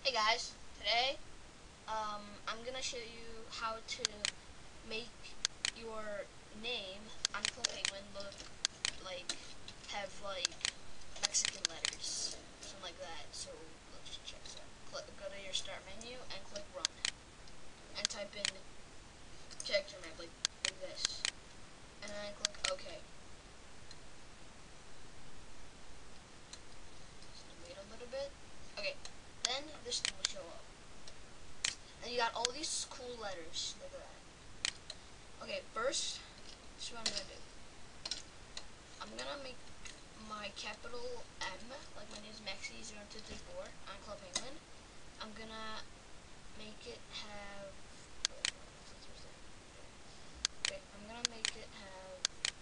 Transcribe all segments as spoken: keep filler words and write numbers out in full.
Hey guys, today um, I'm gonna show you how to make your name on Club Penguin look like have like Mexican letters, something like that. So let's check this out. Click, go to your start menu and click run, and type in character map like, like this, and then click OK. Just wait a little bit. Okay, then this thing will show up. And you got all these cool letters. Look at that. Okay, first, this is what I'm gonna do. I'm gonna make my capital M, like my name is Maxi zero two three four on Club Penguin. I'm gonna make it have. Okay, I'm gonna make it have.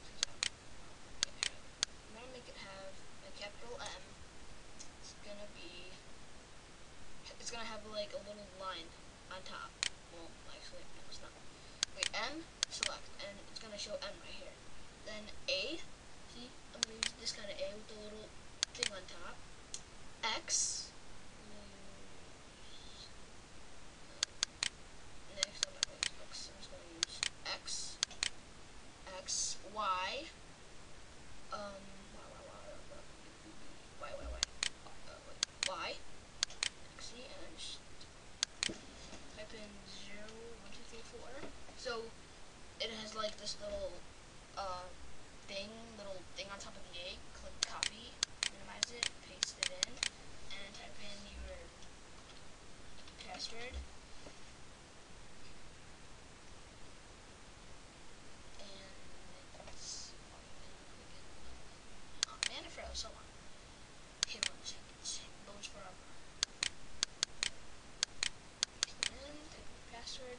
I'm gonna make it have a capital M. It's gonna be. It's gonna have like a little line on top. Well, actually, no, it's not. Wait, M, select, and it's gonna show M right here. Then A, see, I'm gonna use this kind of A with the little thing on top. X, next I'm not gonna use X, I'm just gonna use X, X, Y, um, Y, Y, Y, Y, Y, Y, Y, see, and then just type in zero, one, two, three, four. So it has like this little uh, thing, little thing on top of the egg. Click copy, minimize it, paste it in, and type in your password. And it's oh man, it froze. Hold on. Hit one second. It loads forever. And then type in your password.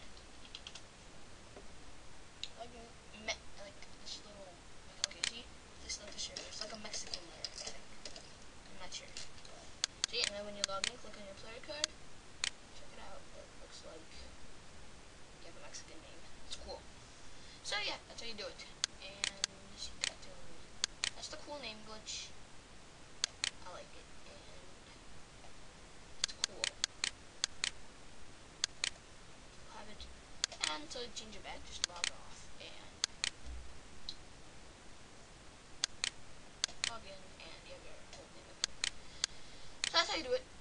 Like me like this little. Okay, see, this not the shirt. It's like a Mexican letter. I think. I'm not sure. See, and then when you log in, click on your player card. Check it out. It looks like you have a Mexican name. It's cool. So yeah, that's how you do it. And see that too. That's the cool name glitch. I like it, and it's cool. You'll have it. And to change it back, just log off and log in, and you have your whole name. So that's how you do it.